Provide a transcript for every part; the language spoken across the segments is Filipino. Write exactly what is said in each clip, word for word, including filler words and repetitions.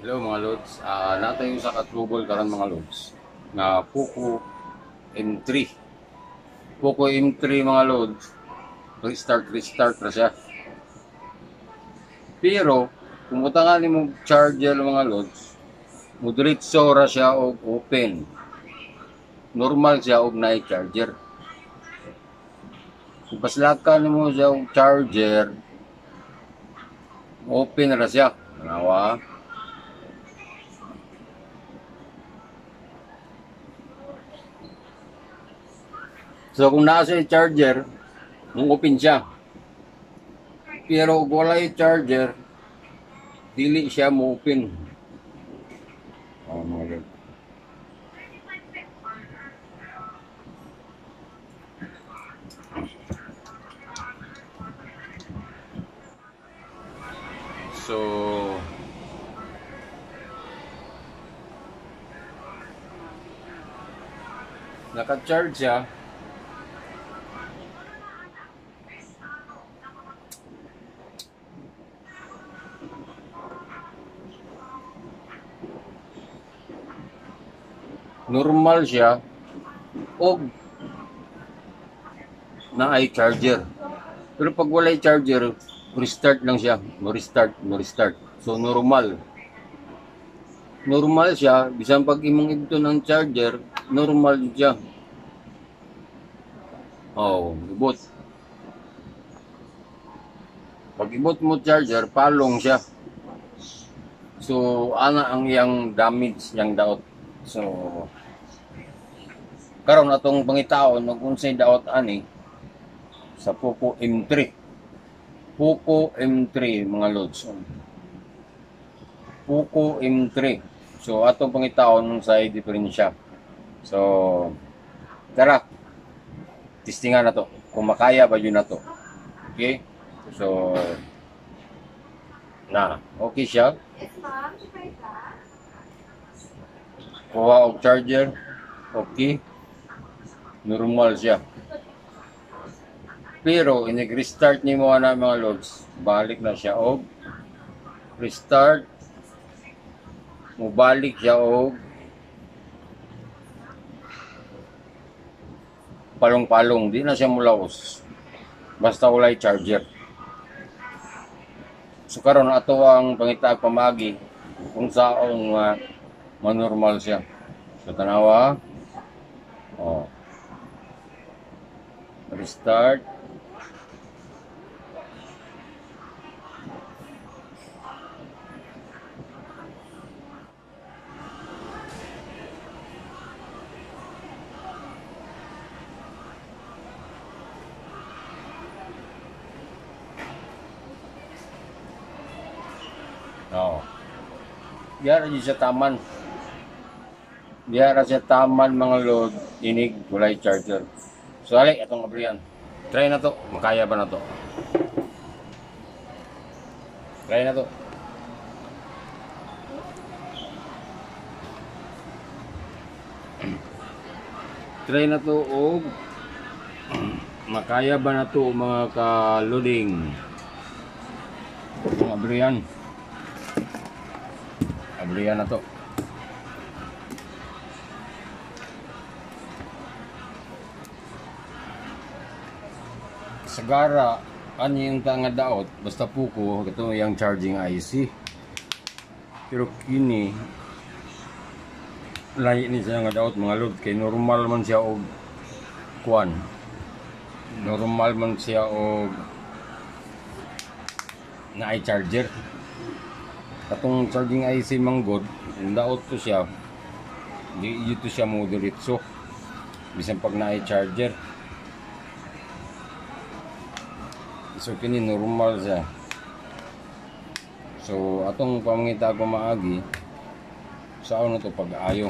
Hello mga lods, uh, natayo sa katrubol karon mga lods na Poco M three. Poco M three mga lods, restart restart na siya. Pero kung utangan mo charger mga lods, moderate ra siya og open. Normal siya og na charger. Kung paslakan mo siya og charger, open ra siya. Nawa. So kung nasa yung charger, nung open siya. Pero kung wala yung charger, dili siya mo open. Oh, mga God. So naka-charge siya. Normal siya o na ay charger. Pero pag wala ay charger, restart lang siya. No restart, no restart. So normal. Normal siya, bisan pag imong ito ng charger, normal siya. Oh, ibot. Pag ibot mo charger, palong siya. So ana ang iyang damage yang daot. So karon atong pangitaon mag unsay daot ani sa Poco M three. Poco M three mga lods. Poco M three. So atong pangitaon sa diferensya. So tara. Testingan na to kung makaya ba yun na to. Okay? So na, okay siya. Kuha og charger. Okay. Normal siya. Pero inig-restart ni mo na mga lods, balik na siya og restart. Mubalik siya og palong-palong, di na siya mulaos. Basta walay charger. So karon ato ang pangitaag pamagi kung saong uh, manormal siya. So tanawa. Oh. Restart. Oh. Diara di siya taman. Diara siya taman mga load, inig, walay charger. So ali, itong abrihan. Try na to. Makaya ba na to? Try na to. Try na to o makaya ba na to mga ka-loading? Itong abrihan. Abrihan na to. Sagara ano yung tanga daot basta Poco ito yung charging I C, pero kini lahi ni siya nga daot mga load kay normal man siya og kuan, normal man siya og na ay charger. Katong charging I C manggod daot to siya, di ito siya mo diretso bisan pag na ay charger. So kini normal siya. So atong pamangita ko maagi sa ano to pag-ayo.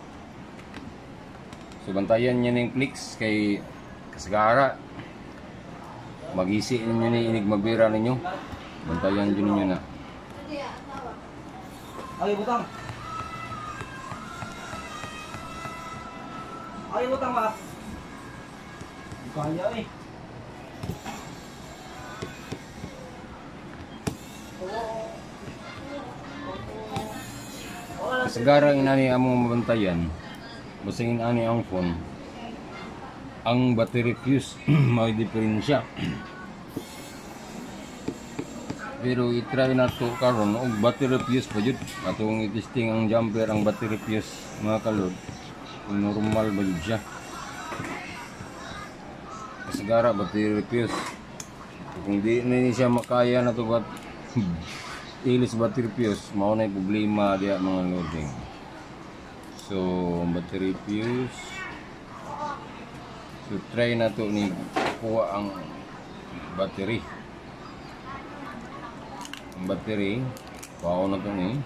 So bantayan niya ning clicks kay kasagara. Magisi ninyo ni inig mabira ninyo. Bantayan din niyo na. Ay butang. Ay butang ma. Kaya eh. Kasagaran nani among mabantayan, basingin ani ang phone, ang battery fuse may diferensya. Pero i-try na to karon og battery fuse pa jud. Atong i-testing ang jumper ang battery fuse mga kalod. Kung normal ba jud siya. Kasagara battery fuse. Kung di na siya makaya na to bat ilis battery fuse, mao na problema diya mga loading. So battery fuse. So try na to ni kuha ang battery. Ang battery, kuha na to ni.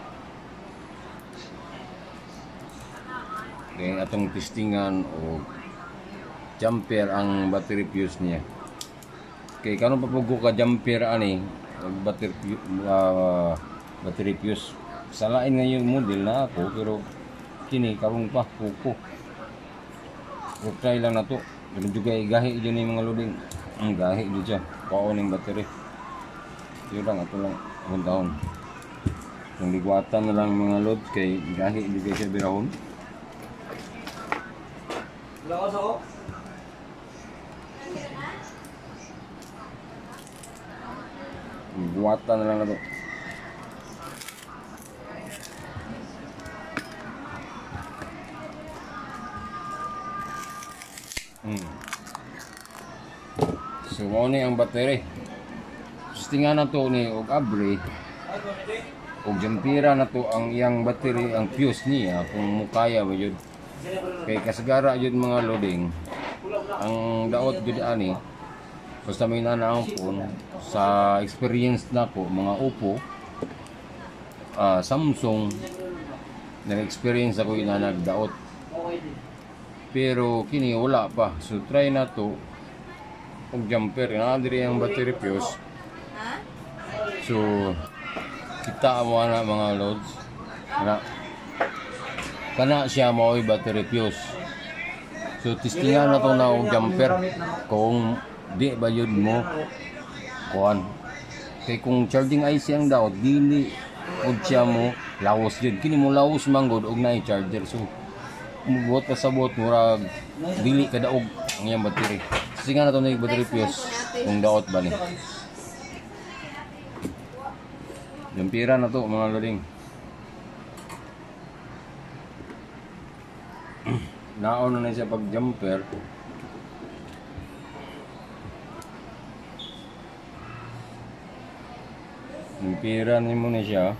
Then atong testingan o jumper ang battery fuse niya. Okay, karon papugo ka jumper ani battery uh, battery fuse. Salain nga yung model na ako pero kini karon pa puko. So try lang na to. Pero juga gahi dyan yung mga loading. Ang gahi dyan siya. Kuha ng battery. Yun lang, ito lang akong taon. Yung ligwatan na lang mga load kay gahi juga siya birahon. Lakas ako. Buwatan na lang na to. Hmm. So, mo ni ang battery. Sustingan na to ni og abre. Og jampira na to ang iyang battery, ang fuse niya kung mukaya ba yun. Kay kasagara yun mga loading. Ang daot jud ani. Basta may nanaang phone, sa experience na ko, mga Oppo, uh, Samsung, nag-experience ako na nagdaot. Pero kini wala pa. So try na to. Og jumper, na diri ang battery fuse. So kita mo na mga loads. Na, kana siya mao'y battery fuse. So testingan na to na og jumper. Kung di ba yun mo kuhan kay kung charging I C ang daot dili og siya mo lawas yun kini mo lawas manggod og naay charger. So mubuot ka sa buot murag dili ka daog ang iyang battery. Sige na to na yung battery fuse kung daot ba ni jampira na to mga loading. Naon na siya pag jumper. Impira ni mo na siya.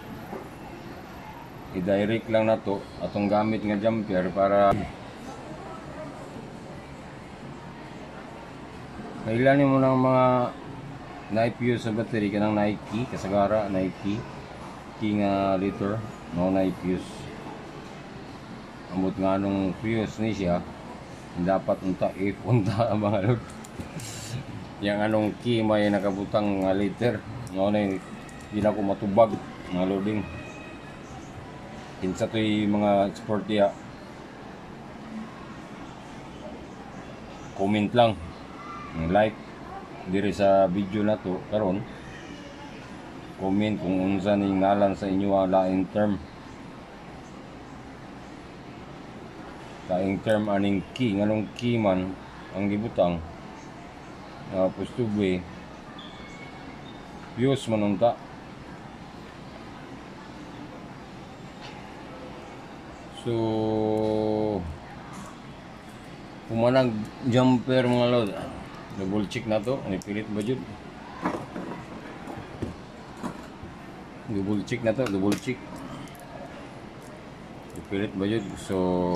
I-direct lang na to atong gamit nga jumper para kailan mo ng mga na-fuse sa battery kanang Nike kasagara Nike key nga liter no na-fuse amot nga nung fuse ni siya dapat unta ipunta ang mga load yang anong key may nakabutang nga liter no na hindi na ko matubag mga loading. Kinsa to'y mga export niya. Comment lang, like diri sa video na to karon. Comment kung unsa ning ngalan sa inyo ang laing term. Laing term aning key, nganong key man ang gibutang. Tapos tubi fuse man unta. So pumanag jumper mga load. Double check na to, ani pilit ba jud? Double check na to, double check. Pilit ba jud? So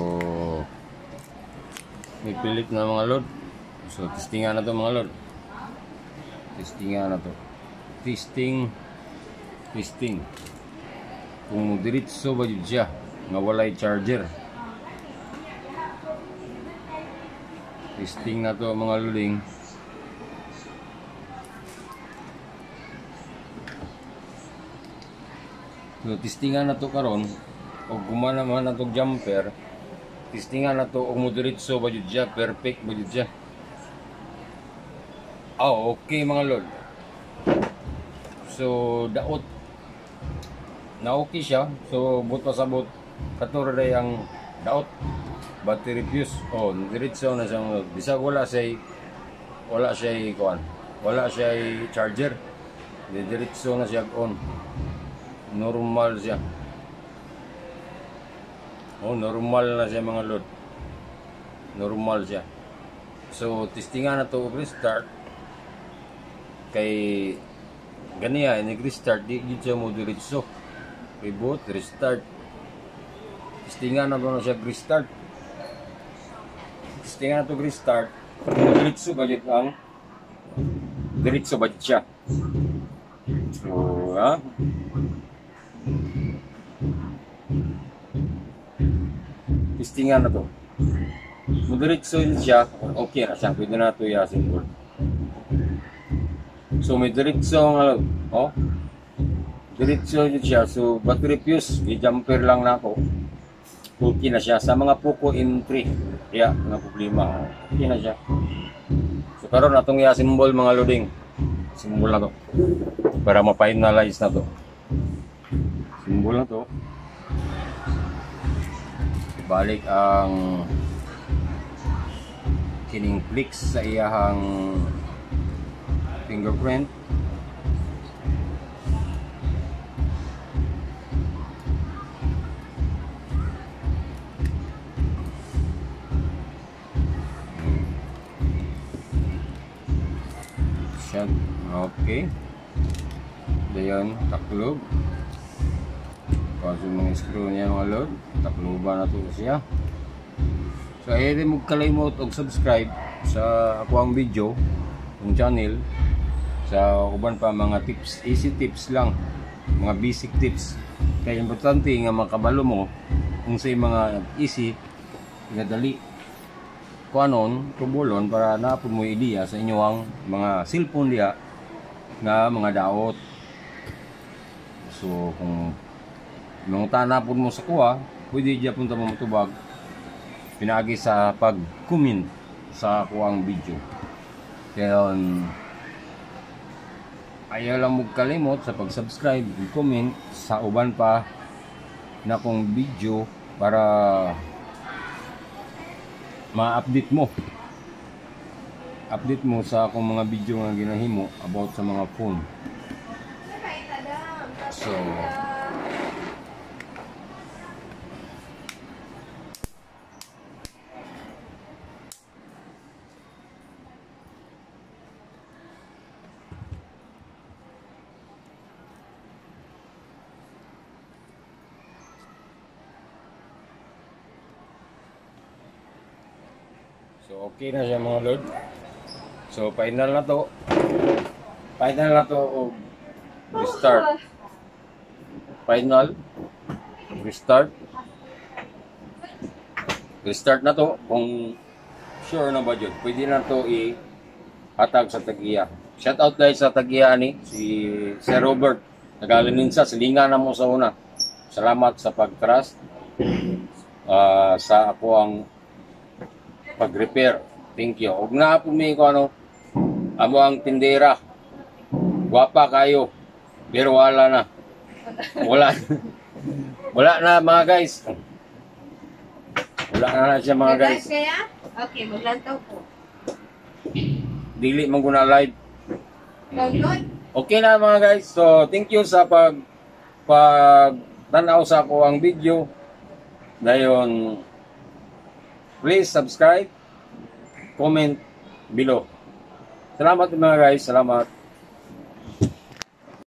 may pilit na mga load. So testingan na to mga load. Testingan na to. Testing testing kung diretso ba jud siya nga walay charger. Testing na to mga luling. So testingan na to karon og gumana man atong jumper. Testingan na to og mo diretso ba jud siya, perfect ba jud siya. Oh, okay mga lord. So daot na okay siya. So but pasabot katuro day ang daot battery fuse. Oh, diretso na siya. Bisag wala siya wala siya kuan. Wala siya charger. Diretso na siya on. Normal siya. Oh, normal na siya mga load. Normal siya. So testingan na to restart. Kay ganiya nag-restart di gid siya mo diretso. Reboot, restart. Testingan na to na siya restart. Testingan na to restart. Diretso budget ang diretso budget siya. So, ha? Testingan na to. Diretso siya, okay na siya. Pwede na ito i-asin ko. So, may diretso nga, oh. Diretso siya. So, battery fuse, i-jumper lang na ako. Okay na siya. Sa mga Poco M three, kaya, nga problema. Okay na siya. So, karon na itong i-assemble mga loading. Simbol na to. Para ma-finalize na to. Simbol na to. Balik ang kining clicks sa iyahang fingerprint. Shut. Okay. Dayon taklob. Kasi mga screw niya mga load, takloban na to siya. So ay din mo kalimot og subscribe sa ako ang video, ang channel, sa uban pa mga tips, easy tips lang, mga basic tips. Kaya importante nga makabalo mo kung sa mga easy, pinadali kuanon, tubulon para napod mo ideya sa inyo ang mga cellphone diya nga mga daot. So kung nung tanapon mo sa kuha, pwede dyan punta mo matubag pinagi sa pag-comment sa kuwang video. Kaya ayaw lang mo kalimot sa pag-subscribe and comment sa uban pa na kong video para ma-update mo update mo sa akong mga video nga ginahimo about sa mga phone. So So okay na siya mga lord. So final na to. Final na to o restart. Final restart. Restart na to kung sure na ba yun. Pwede na to i-hatag sa Tagiya. Shout out guys sa Tagiya ni si Sir Robert. Nagalinsa silingan na mo sa una. Salamat sa pag-trust uh, sa ako ang pag-repair. Thank you. Huwag na po may ko ano, amo ang tindera. Guwapa kayo. Pero wala na. Wala. Wala na mga guys. Wala na na siya mga guys. Kaya? Okay, maglantaw po. Dili man guna live. Download? Okay na mga guys. So, thank you sa pag pag tanaw sa ako ang video. Dayon, please subscribe, comment below. Salamat mga guys. Salamat.